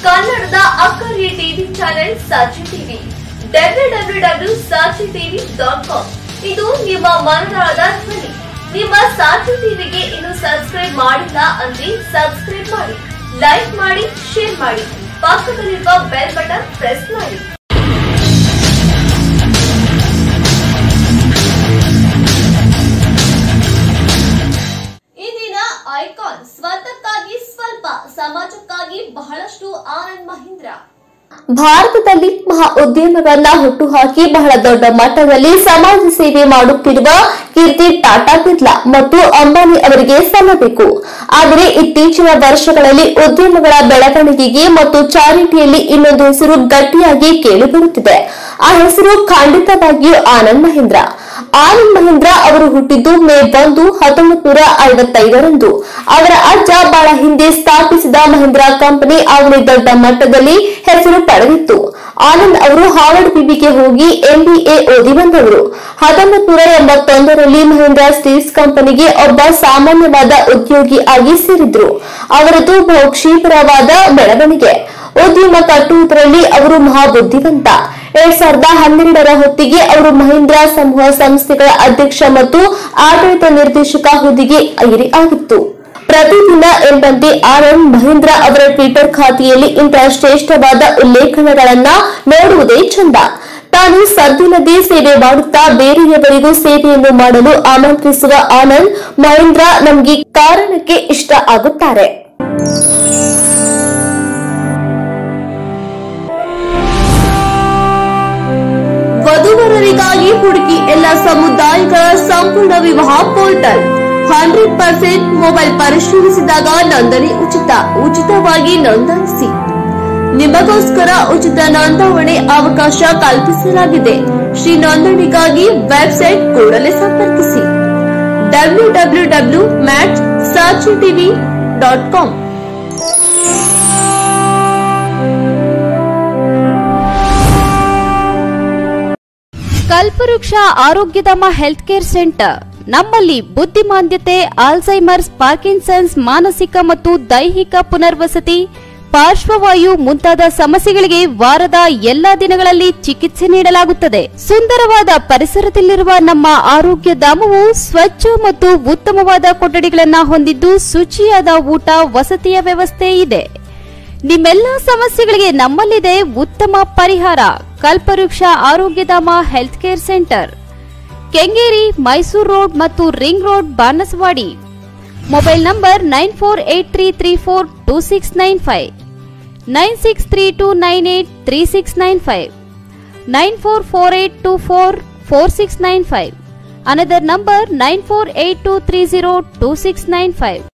ಕನ್ನಡದ ಅಕ್ಕರೆ TV channel ಸಾಕ್ಷಿ TV www.saachitv.com ಇದು ನಿಮ್ಮ ಮನದಾಳದ ಧ್ವನಿ. ನಿಮ್ಮ ಸಾಕ್ಷಿ ಟಿವಿಗೆ ಇನ್ನು ಸಬ್ಸ್ಕ್ರೈಬ್ ಮಾಡಿಲ್ಲ ಅಂದ್ರೆ ಸಬ್ಸ್ಕ್ರೈಬ್ ಮಾಡಿ, ಲೈಕ್ ಮಾಡಿ, ಶೇರ್ ಮಾಡಿ, ಪಕ್ಕದಲ್ಲಿರುವ ಬೆಲ್ ಬಟನ್ ಪ್ರೆಸ್ ಮಾಡಿ. ಇಂದಿನ ಐಕಾನ್ ಸ್ವತಕ್ಕಾಗಿ ಸ್ವಲ್ಪ, ಸಮಾಜಕ್ಕಾಗಿ ಬಹಳಷ್ಟು ಆನಂದ್ ಮಹೀಂದ್ರ. ಭಾರತದಲ್ಲಿ ಮಹಾ ಉದ್ಯಮಗಳನ್ನ ಹುಟ್ಟುಹಾಕಿ ಬಹಳ ದೊಡ್ಡ ಮಟ್ಟದಲ್ಲಿ ಸಮಾಜ ಸೇವೆ ಮಾಡುತ್ತಿರುವ ಕೀರ್ತಿ ಟಾಟಾ, ಬಿರ್ಲಾ ಮತ್ತು ಅಂಬಾನಿ ಅವರಿಗೆ ಸಲ್ಲಬೇಕು. ಆದರೆ ಇತ್ತೀಚಿನ ವರ್ಷಗಳಲ್ಲಿ ಉದ್ಯಮಗಳ ಬೆಳವಣಿಗೆಗೆ ಮತ್ತು ಚಾರಿಟಿಯಲ್ಲಿ ಇನ್ನೊಂದು ಹೆಸರು ಗಟ್ಟಿಯಾಗಿ ಕೇಳಿಬರುತ್ತಿದೆ. ಆ ಹೆಸರು ಖಂಡಿತವಾಗಿಯೂ ಆನಂದ್ ಮಹೀಂದ್ರ. ಆನಂದ್ ಮಹೀಂದ್ರ ಅವರು ಹುಟ್ಟಿದ್ದು ಮೇ 1, 1955ರಂದು. ಅವರ ಅಜ್ಜ ಬಹಳ ಹಿಂದೆ ಸ್ಥಾಪಿಸಿದ ಮಹೀಂದ್ರ ಕಂಪನಿ ಆಗಲೇ ದೊಡ್ಡ ಮಟ್ಟದಲ್ಲಿ ಹೆಸರು ಪಡೆದಿತ್ತು. ಆನಂದ್ ಅವರು ಹಾರ್ವರ್ಡ್ ವಿವಿಗೆ ಹೋಗಿ MBA ಓದಿ ಬಂದವರು. 1981ರಲ್ಲಿ ಮಹೀಂದ್ರ ಸ್ಟೀಲ್ಸ್ ಕಂಪನಿಗೆ ಒಬ್ಬ ಸಾಮಾನ್ಯವಾದ ಉದ್ಯೋಗಿ ಆಗಿ ಸೇರಿದ್ರು. ಅವರದು ಬಹುಕ್ಷಿಪ್ರವಾದ ಬೆಳವಣಿಗೆ. ಉದ್ಯಮ ಕಟ್ಟುವುದರಲ್ಲಿ ಅವರು ಮಹಾಬುದ್ಧಿವಂತ. 2012ರ ಹೊತ್ತಿಗೆ ಅವರು ಮಹೀಂದ್ರ ಸಮೂಹ ಸಂಸ್ಥೆಗಳ ಅಧ್ಯಕ್ಷ ಮತ್ತು ಆಡಳಿತ ನಿರ್ದೇಶಕ ಹುದ್ದೆಗೆ ಏರಿ ಆಗಿತ್ತು. ಪ್ರತಿದಿನ ಎಂಬಂತೆ ಆನಂದ್ ಮಹೀಂದ್ರ ಅವರ ಟ್ವಿಟರ್ ಖಾತೆಯಲ್ಲಿ ಇಂತಹ ಶ್ರೇಷ್ಠವಾದ ಉಲ್ಲೇಖನಗಳನ್ನ ನೋಡುವುದೇ ಚಂದ. ತಾನು ಸದ್ದಿಲ್ಲದೆ ಸೇವೆ ಮಾಡುತ್ತಾ ಬೇರೆಯವರಿಗೂ ಸೇವೆಯನ್ನು ಮಾಡಲು ಆಮಂತ್ರಿಸುವ ಆನಂದ್ ಮಹೀಂದ್ರ ನಮಗೆ ಕಾರಣಕ್ಕೆ ಇಷ್ಟ ಆಗುತ್ತಾರೆ. ವಧುವರರಿಗಾಗಿ ಹುಡುಕಿ ಎಲ್ಲ ಸಮುದಾಯಗಳ ಸಂಪೂರ್ಣ ವಿವಾಹ ಪೋರ್ಟಲ್. 100% ಮೊಬೈಲ್ ಪರಿಶೀಲಿಸಿದಾಗ ನೋಂದಣಿ ಉಚಿತ. ಉಚಿತವಾಗಿ ನೋಂದಾಯಿಸಿ. ನಿಮಗೋಸ್ಕರ ಉಚಿತ ನೋಂದಾವಣೆ ಅವಕಾಶ ಕಲ್ಪಿಸಲಾಗಿದೆ. ಶ್ರೀ ನೋಂದಣಿಗಾಗಿ ವೆಬ್ಸೈಟ್ ಕೂಡಲೇ ಸಂಪರ್ಕಿಸಿ www.saachitv.com. ಕಲ್ಪವೃಕ್ಷ ಆರೋಗ್ಯಧಾಮ ಹೆಲ್ತ್ ಕೇರ್ ಸೆಂಟರ್. ನಮ್ಮಲ್ಲಿ ಬುದ್ಧಿಮಾಂದ್ಯತೆ, ಆಲ್ಝೈಮರ್ಸ್, ಪಾರ್ಕಿನ್ಸನ್ಸ್, ಮಾನಸಿಕ ಮತ್ತು ದೈಹಿಕ ಪುನರ್ವಸತಿ, ಪಾರ್ಶ್ವವಾಯು ಮುಂತಾದ ಸಮಸ್ಯೆಗಳಿಗೆ ವಾರದ ಎಲ್ಲಾ ದಿನಗಳಲ್ಲಿ ಚಿಕಿತ್ಸೆ ನೀಡಲಾಗುತ್ತದೆ. ಸುಂದರವಾದ ಪರಿಸರದಲ್ಲಿರುವ ನಮ್ಮ ಆರೋಗ್ಯ ಧಾಮವು ಸ್ವಚ್ಛ ಮತ್ತು ಉತ್ತಮವಾದ ಕೊಠಡಿಗಳನ್ನು ಹೊಂದಿದ್ದು ಶುಚಿಯಾದ ಊಟ, ವಸತಿಯ ವ್ಯವಸ್ಥೆ ಇದೆ. ನಿಮ್ಮೆಲ್ಲ ಸಮಸ್ಯೆಗಳಿಗೆ ನಮ್ಮಲ್ಲಿದೆ ಉತ್ತಮ ಪರಿಹಾರ. Kalpavriksha Arogyadhama health care centre, Kengeri, Mysuru road ಮತ್ತು ring road, Banaswadi. Mobile number 9483342695, 9632983695, 9448244695. Another number 9482302695.